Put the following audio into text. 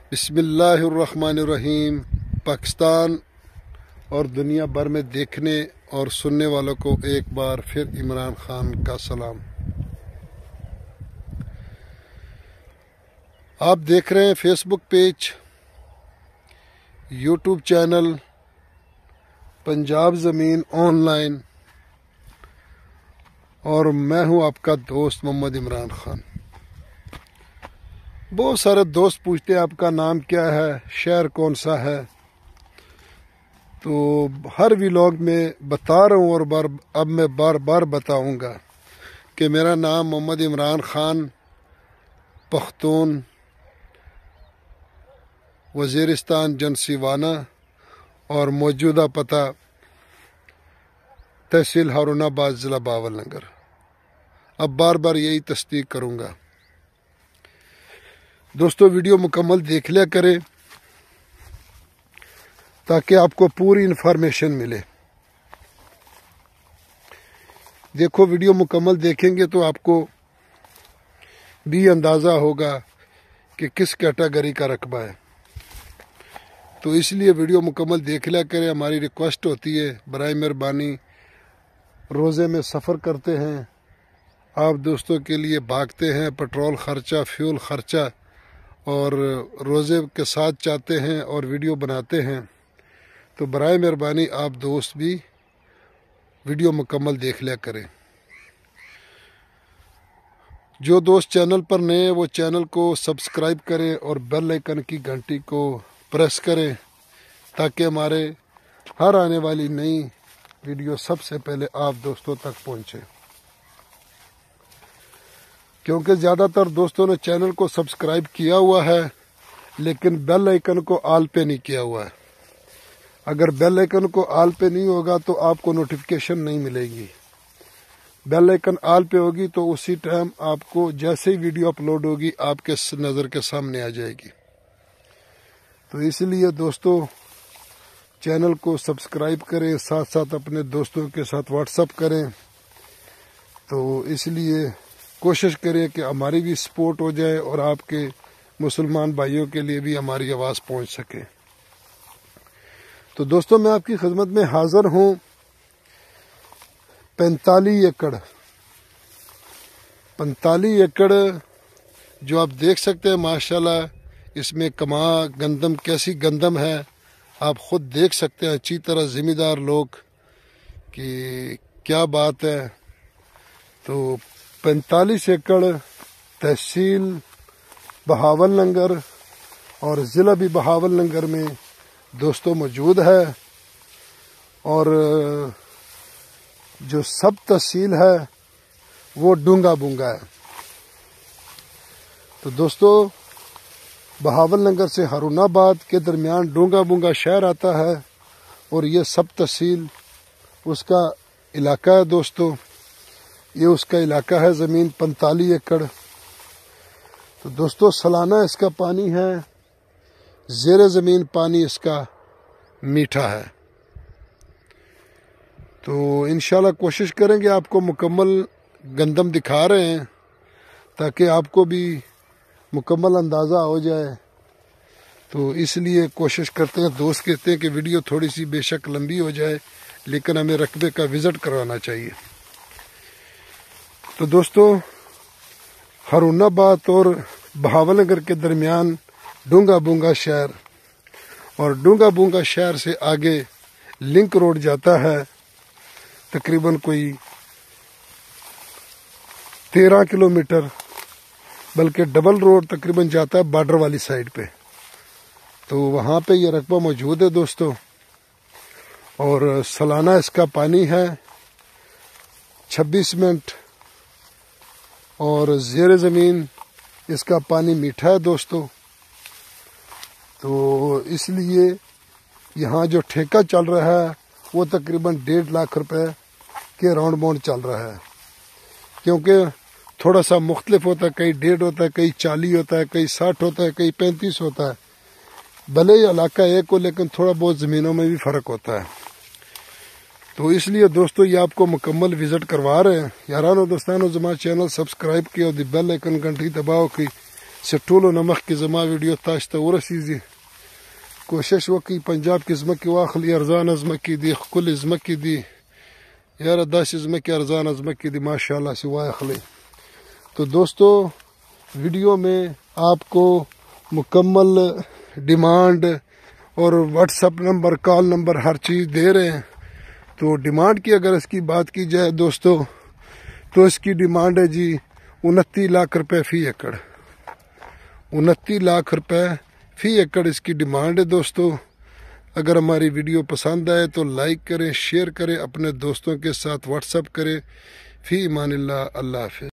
بسم اللہ الرحمن الرحیم۔ پاکستان اور دنیا بھر میں دیکھنے اور سننے والوں کو ایک بار پھر عمران خان کا سلام۔ آپ دیکھ رہے ہیں Facebook page, YouTube channel Punjab زمین آن لائن، اور میں ہوں آپ کا دوست محمد عمران خان۔ بہت سارے دوست پوچھتے ہیں آپ کا نام کیا ہے، شہر کون سا ہے، تو ہر ویلاگ میں بتا رہا ہوں اور اب میں بار بار بتاؤں گا کہ میرا نام محمد عمران خان پختون، وزیرستان جنسیوانہ، اور موجودہ پتہ تحصیل ہارون آباد، ضلع باول نگر۔ اب بار بار یہی تصدیق کروں گا۔ دوستو ویڈیو مکمل دیکھ لیا کریں تاکہ آپ کو پوری انفارمیشن ملے۔ دیکھو ویڈیو مکمل دیکھیں گے تو آپ کو بھی اندازہ ہوگا کہ کس کیٹیگری کا رقبہ ہے، تو اس لیے ویڈیو مکمل دیکھ لیا کریں۔ ہماری ریکویسٹ ہوتی ہے برائے مہربانی، روزے میں سفر کرتے ہیں، آپ دوستوں کے لیے بھاگتے ہیں، پٹرول خرچہ، فیول خرچہ، اور روزے کے ساتھ چاہتے ہیں اور ویڈیو بناتے ہیں، تو برائے مہربانی آپ دوست بھی ویڈیو مکمل دیکھ لیا کریں۔ جو دوست چینل پر نئے ہیں وہ چینل کو سبسکرائب کریں اور بیل آئیکن کی گھنٹی کو پریس کریں تاکہ ہمارے ہر آنے والی نئی ویڈیو سب سے پہلے آپ دوستوں تک پہنچے۔ کیونکہ زیادہ تر دوستوں نے چینل کو سبسکرائب کیا ہوا ہے لیکن بیل آئیکن کو آل پہ نہیں کیا ہوا ہے۔ اگر بیل آئیکن کو آل پہ نہیں ہوگا تو آپ کو نوٹیفیکیشن نہیں ملے گی۔ بیل آئیکن آل پہ ہوگی تو اسی ٹائم آپ کو جیسے ہی ویڈیو اپلوڈ ہوگی آپ کے نظر کے سامنے آ جائے گی۔ تو اس لیے دوستو چینل کو سبسکرائب کریں، ساتھ ساتھ اپنے دوستوں کے ساتھ واٹس اپ کریں، تو اس لیے کوشش کریں کہ ہماری بھی سپورٹ ہو جائے اور آپ کے مسلمان بھائیوں کے لیے بھی ہماری آواز پہنچ سکے۔ تو دوستو میں آپ کی خدمت میں حاضر ہوں 45 ایکڑ 45 ایکڑ جو آپ دیکھ سکتے ہیں ماشاءاللہ، اس میں کما گندم، کیسی گندم ہے آپ خود دیکھ سکتے ہیں اچھی طرح، ذمہ دار لوگ کہ کیا بات ہے۔ تو 45 ایکڑ تحصیل بہاول نگر اور ضلع بھی بہاول نگر میں دوستوں موجود ہے، اور جو سب تحصیل ہے وہ ڈونگا بونگا ہے۔ تو دوستو بہاول نگر سے ہارون آباد کے درمیان ڈونگا بونگا شہر آتا ہے، اور یہ سب تحصیل اس کا علاقہ ہے۔ دوستو یہ اس کا علاقہ ہے، زمین 45 ایکڑ۔ تو دوستو سالانہ اس کا پانی ہے، زیر زمین پانی اس کا میٹھا ہے۔ تو انشاءاللہ کوشش کریں گے آپ کو مکمل گندم دکھا رہے ہیں تاکہ آپ کو بھی مکمل اندازہ ہو جائے، تو اس لیے کوشش کرتے ہیں۔ دوست کہتے ہیں کہ ویڈیو تھوڑی سی بے شک لمبی ہو جائے لیکن ہمیں رقبے کا وزٹ کروانا چاہیے۔ تو دوستو ہارون آباد اور بہاول نگر کے درمیان ڈونگا بونگا شہر، اور ڈونگا بونگا شہر سے آگے لنک روڈ جاتا ہے، تقریباً کوئی 13 کلومیٹر، بلکہ ڈبل روڈ تقریباً جاتا ہے بارڈر والی سائڈ پہ، تو وہاں پہ یہ رقبہ موجود ہے دوستو۔ اور سالانہ اس کا پانی ہے 26 منٹ، اور زیر زمین اس کا پانی میٹھا ہے دوستو۔ تو اس لیے یہاں جو ٹھیکہ چل رہا ہے وہ تقریباً 1.5 لاکھ روپے کے راؤنڈ باؤنڈ چل رہا ہے، کیونکہ تھوڑا سا مختلف ہوتا ہے، کئی 1.5 ہوتا ہے، کئی 40 ہوتا ہے، کئی 60 ہوتا ہے، کئی 35 ہوتا ہے۔ بھلے یہ علاقہ ایک ہو لیکن تھوڑا بہت زمینوں میں بھی فرق ہوتا ہے۔ تو اس لیے دوستو یہ آپ کو مکمل وزٹ کروا رہے ہیں۔ یارانو دوستانو زما چینل سبسکرائب کیا اور دی بیل آئیکن گھنٹی دباؤ کی سٹولو نمخ کی زما ویڈیو تاشتا ورسیزی کوشش وکی پنجاب کی زمکی واخلی ارزان ازمکی دی خکل ازمکی دی یار داس ازمکی ارزان ازمکی دی ماشاءاللہ سے واخلی. تو دوستو ویڈیو میں آپ کو مکمل ڈیمانڈ اور WhatsApp number call number ہر چیز دے رہے ہیں. تو ڈیمانڈ کی اگر اس کی بات کی جائے دوستو تو اس کی ڈیمانڈ ہے جی 29 لاکھ روپے فی ایکڑ. 29 لاکھ روپے فی ایکڑ اس کی ڈیمانڈ ہے دوستو. اگر ہماری ویڈیو پسند آئے تو لائک کریں، شیئر کریں، اپنے دوستوں کے ساتھ واٹس اپ کریں. فی امان اللہ. اللہ حافظ.